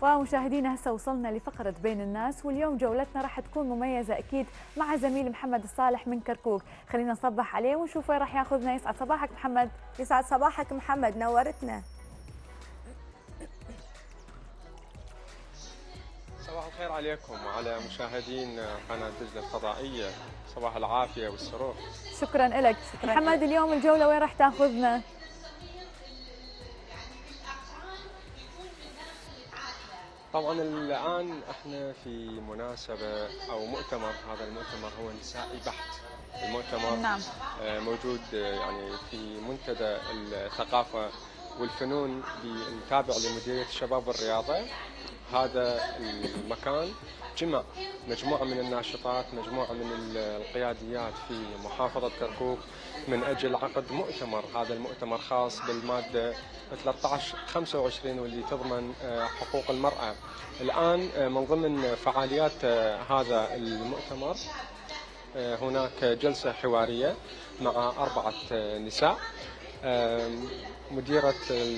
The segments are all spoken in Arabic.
ومشاهدينا هسه وصلنا لفقرة بين الناس، واليوم جولتنا راح تكون مميزة أكيد مع زميل محمد الصالح من كركوك. خلينا نصبح عليه ونشوف وين راح ياخذنا. يسعد صباحك محمد. يسعد صباحك محمد، نورتنا. صباح الخير عليكم وعلى مشاهدين قناة دجلة الفضائية، صباح العافية والسرور. شكرا لك محمد. اليوم الجولة وين راح تاخذنا؟ طبعا الآن احنا في مناسبة أو مؤتمر، هذا المؤتمر هو نسائي بحت. المؤتمر نعم. موجود يعني في منتدى الثقافة والفنون التابع لمديرية الشباب والرياضة. هذا المكان جمع مجموعة من الناشطات، مجموعة من القياديات في محافظة كركوك من أجل عقد مؤتمر. هذا المؤتمر خاص بالمادة 1325 واللي تضمن حقوق المرأة. الآن من ضمن فعاليات هذا المؤتمر هناك جلسة حوارية مع 4 نساء. مدير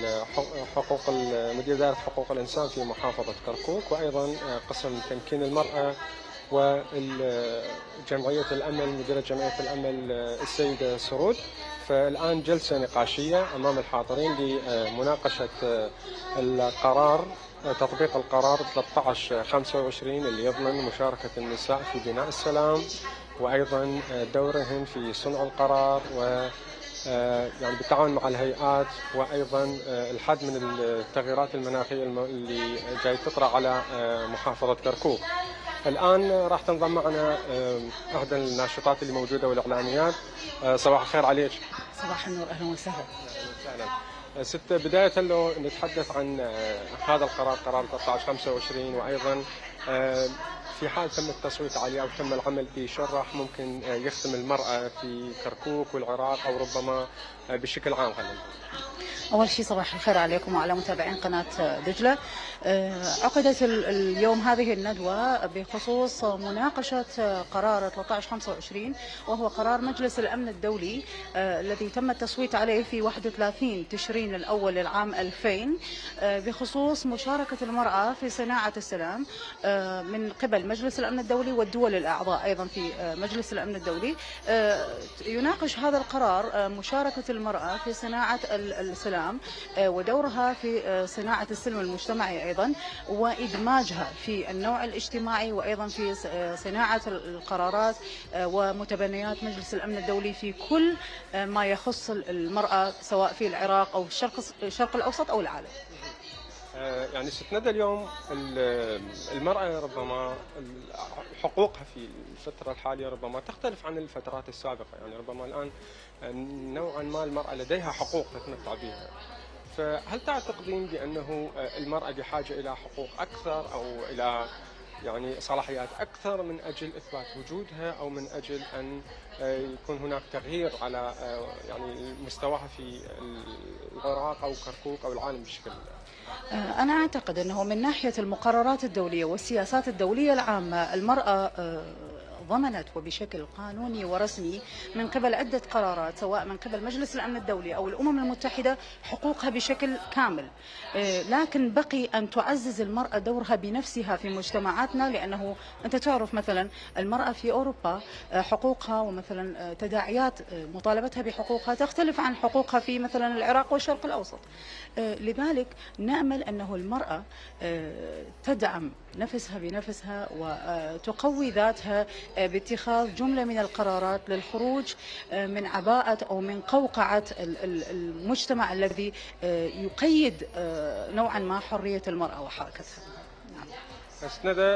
دائرة حقوق الإنسان في محافظة كركوك، وأيضا قسم تمكين المرأة وجمعية الأمل، مديرة جمعية الأمل السيدة سرود. فالآن جلسة نقاشية أمام الحاضرين لمناقشة القرار، تطبيق القرار 1325 اللي يضمن مشاركة النساء في بناء السلام، وأيضا دورهن في صنع القرار يعني بالتعاون مع الهيئات، وايضا الحد من التغييرات المناخيه اللي جاي تطرا على محافظه كركوك. الان راح تنضم معنا احدى الناشطات اللي موجوده والاعلاميات. صباح الخير عليك. صباح النور، اهلا وسهلا. ست، بدايه لو نتحدث عن هذا القرار، قرار 1325، وايضا في حال تم التصويت عليه أو تم العمل به، شو راح ممكن يخدم المرأة في كركوك والعراق أو ربما بشكل عام؟ خلينا أول شيء صباح الخير عليكم وعلى متابعين قناة دجلة. عقدت اليوم هذه الندوة بخصوص مناقشة قرار 1325، وهو قرار مجلس الأمن الدولي الذي تم التصويت عليه في 31 تشرين الأول للعام 2000 بخصوص مشاركة المرأة في صناعة السلام من قبل مجلس الأمن الدولي والدول الأعضاء أيضا في مجلس الأمن الدولي. يناقش هذا القرار مشاركة المرأة في صناعة السلام ودورها في صناعة السلم المجتمعي أيضا، وإدماجها في النوع الاجتماعي، وأيضا في صناعة القرارات ومتبنيات مجلس الأمن الدولي في كل ما يخص المرأة، سواء في العراق أو الشرق الأوسط أو العالم. يعني ست ندى، اليوم المرأة ربما حقوقها في الفترة الحالية ربما تختلف عن الفترات السابقة. يعني ربما الآن نوعا ما المرأة لديها حقوق تتمتع بها، فهل تعتقدين بأنه المرأة بحاجة إلى حقوق أكثر أو إلى يعني صلاحيات أكثر من أجل إثبات وجودها، أو من أجل أن يكون هناك تغيير على يعني مستواها في العراق أو كركوك أو العالم بشكل عام؟ أنا أعتقد أنه من ناحية المقررات الدولية والسياسات الدولية العامة، المرأة ضمنت وبشكل قانوني ورسمي من قبل عدة قرارات، سواء من قبل مجلس الأمن الدولي أو الأمم المتحدة، حقوقها بشكل كامل. لكن بقي أن تعزز المرأة دورها بنفسها في مجتمعاتنا، لأنه أنت تعرف مثلا المرأة في أوروبا حقوقها ومثلا تداعيات مطالبتها بحقوقها تختلف عن حقوقها في مثلا العراق والشرق الأوسط. لذلك نأمل أنه المرأة تدعم نفسها بنفسها وتقوي ذاتها باتخاذ جملة من القرارات للخروج من عباءة أو من قوقعة المجتمع الذي يقيد نوعا ما حرية المرأة وحركتها. نعم. بس ندى،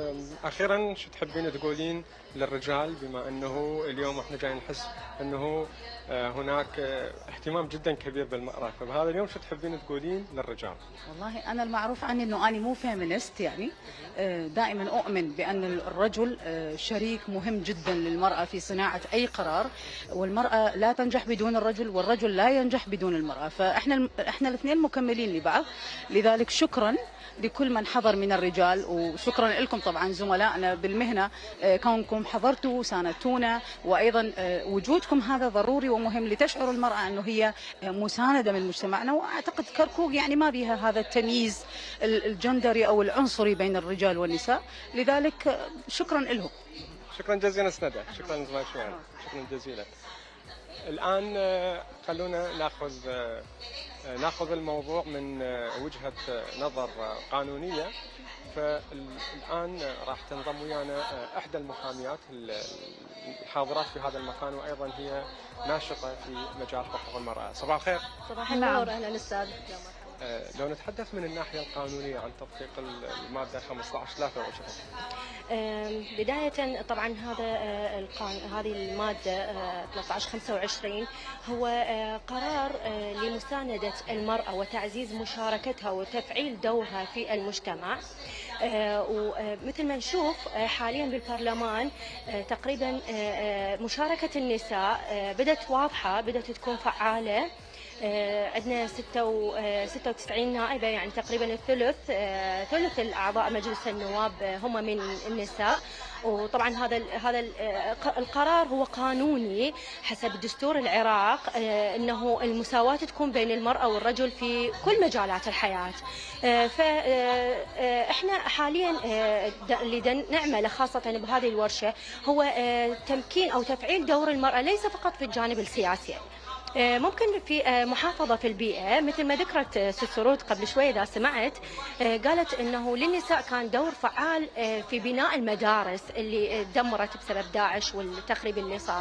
أخيرا شو تحبين تقولين للرجال، بما أنه اليوم احنا جاي نحس أنه هناك اهتمام جدا كبير بالمرأة، فبهذا اليوم شو تحبين تقولين للرجال؟ والله أنا المعروف عني أنه أنا مو فيمينست، يعني دائما أؤمن بأن الرجل شريك مهم جدا للمرأة في صناعة أي قرار، والمرأة لا تنجح بدون الرجل، والرجل لا ينجح بدون المرأة، فإحنا الاثنين مكملين لبعض. لذلك شكرا لكل من حضر من الرجال، وشكرا لكم طبعا زملائنا بالمهنة كونكم حضرتوا وساندتونا، وأيضا وجودكم هذا ضروري ومهم لتشعر المرأة أنه هي مساندة من مجتمعنا. وأعتقد كركوك يعني ما بها هذا التمييز الجندري أو العنصري بين الرجال والنساء، لذلك شكرا لهم. شكرا جزيلا سندة، شكرا زميل شوان، شكرا جزيلا. الآن خلونا ناخذ الموضوع من وجهة نظر قانونية. فالآن راح تنضم ويانا إحدى المحاميات الحاضرات في هذا المكان، وأيضا هي ناشطة في مجال حقوق المرأة. صباح الخير. صباح النور. أهلا أستاذ. لو نتحدث من الناحية القانونية عن تطبيق المادة 15 لا توجه. بداية طبعا هذه المادة 1325 هو قرار لمساندة المرأة وتعزيز مشاركتها وتفعيل دورها في المجتمع. ومثل ما نشوف حاليا بالبرلمان تقريبا مشاركة النساء بدأت واضحة، بدأت تكون فعالة. عندنا 96 نائبة، يعني تقريبا ثلث الأعضاء مجلس النواب هم من النساء. وطبعا هذا القرار هو قانوني حسب دستور العراق، انه المساواة تكون بين المرأة والرجل في كل مجالات الحياة. فاحنا حاليا اللي نعمله خاصة بهذه الورشة هو تمكين او تفعيل دور المرأة ليس فقط في الجانب السياسي. ممكن في محافظة في البيئة مثل ما ذكرت ست سرود قبل شوي إذا سمعت، قالت أنه للنساء كان دور فعال في بناء المدارس اللي دمرت بسبب داعش والتخريب اللي صار.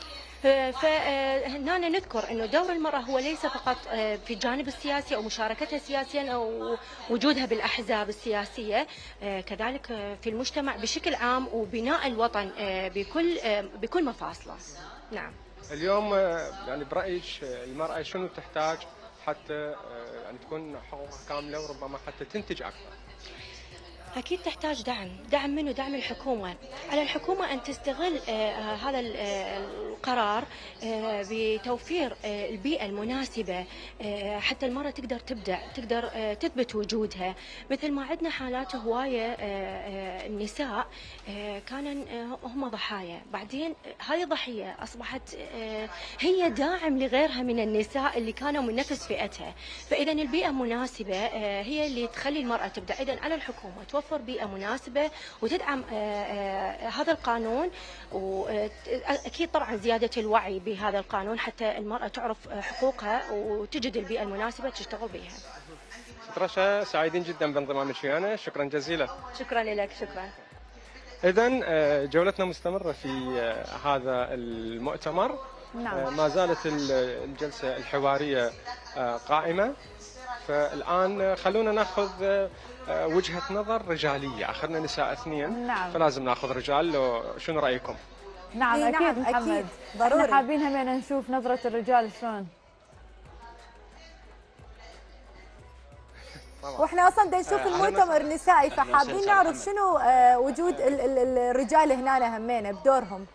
فهنا نذكر أنه دور المرأة هو ليس فقط في الجانب السياسي أو مشاركتها سياسيا أو وجودها بالأحزاب السياسية، كذلك في المجتمع بشكل عام وبناء الوطن بكل مفاصله. نعم. اليوم يعني برأيك المرأة شنو تحتاج حتى يعني تكون حقوقها كاملة وربما حتى تنتج أكثر؟ أكيد تحتاج دعم منه دعم الحكومة. على الحكومة أن تستغل هذا القرار بتوفير البيئة المناسبة حتى المرأة تقدر تبدع، تقدر تثبت وجودها. مثل ما عندنا حالات هواية النساء كانوا هم ضحايا، بعدين هذه الضحية أصبحت هي داعم لغيرها من النساء اللي كانوا من نفس فئتها. فإذا البيئة مناسبة هي اللي تخلي المرأة تبدع. إذا على الحكومة توفر بيئة مناسبة وتدعم هذا القانون، وأكيد طبعا زيادة الوعي بهذا القانون حتى المرأة تعرف حقوقها وتجد البيئة المناسبة تشتغل بها. ست رشا، سعيدين جدا بانضمامك ويانا، شكرا جزيلا. شكرا لك. شكرا. إذن جولتنا مستمرة في هذا المؤتمر. نعم. ما زالت الجلسة الحوارية قائمة. فالآن خلونا ناخذ وجهة نظر رجالية، أخذنا نساء اثنين. نعم. فلازم ناخذ رجال. لو شنو رأيكم؟ نعم إيه أكيد نعم، محمد، أكيد ضروري. احنا حابين همين نشوف نظرة الرجال شلون. واحنا اصلا دا نشوف المؤتمر نسائي، فحابين نعرف شنو وجود الرجال هنا همين بدورهم.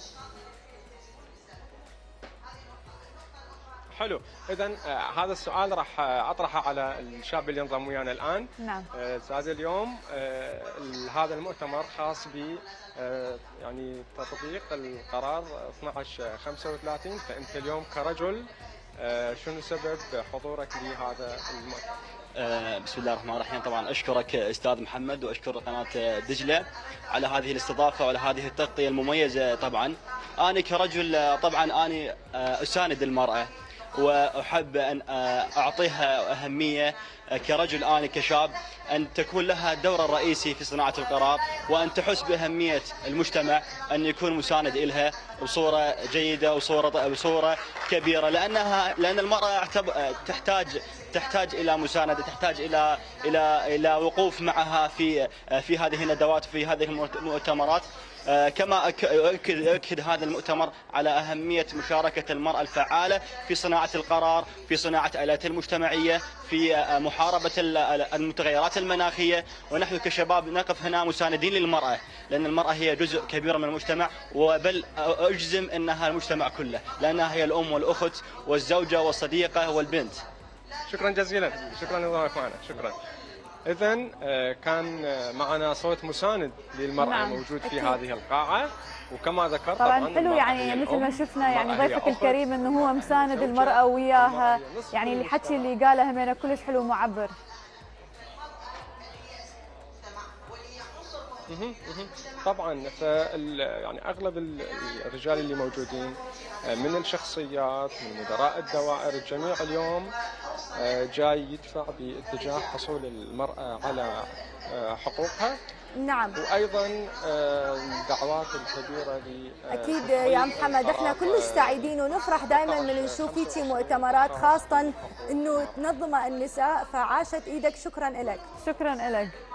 حلو. إذن هذا السؤال راح أطرحه على الشاب اللي ينضم ويانا الآن. نعم. أستاذ، اليوم هذا المؤتمر خاص ب يعني تطبيق القرار 1235. فأنت اليوم كرجل شنو سبب حضورك لهذا المؤتمر؟ بسم الله الرحمن الرحيم. طبعا أشكرك أستاذ محمد وأشكر قناة دجلة على هذه الاستضافة وعلى هذه التغطية المميزة. طبعا أنا كرجل طبعا أنا أساند المرأة وأحب أن أعطيها أهمية كرجل. أنا كشاب أن تكون لها دور رئيسي في صناعة القرار، وأن تحس بأهمية المجتمع أن يكون مساند إلها بصورة جيدة وصورة كبيرة، لأن المرأة تحتاج إلى مساندة، تحتاج إلى وقوف معها في هذه الندوات في هذه المؤتمرات. كما أؤكد هذا المؤتمر على أهمية مشاركة المرأة الفعالة في صناعة القرار، في صناعة الآلات المجتمعية، في محاربة المتغيرات المناخية. ونحن كشباب نقف هنا مساندين للمرأة، لأن المرأة هي جزء كبير من المجتمع، وبل أجزم أنها المجتمع كله، لأنها هي الأم والأخت والزوجة والصديقة والبنت. شكرا جزيلا. شكرا لضيوفك معنا. شكرا. إذا كان معنا صوت مساند للمرأة نعم، موجود في أكيد. هذه القاعة، وكما ذكرت طبعا حلو المرأة يعني هي مثل ما الأم، شفنا يعني المرأة هي ضيفك أخت، الكريم انه هو مساند زوجة، المرأة وياها، المرأة هي نصف يعني المجتمع. الحكي اللي قاله همينة كلش حلو ومعبر. طبعا يعني اغلب الرجال اللي موجودين من الشخصيات من مدراء الدوائر، الجميع اليوم جاي يدفع باتجاه حصول المرأة على حقوقها. نعم وايضا الدعوات الكبيره اكيد يا محمد، احنا كلش سعيدين ونفرح دائما من نشوف فيكي مؤتمرات، خاصه انه تنظمه النساء، فعاشت ايدك. شكرا لك. شكرا لك.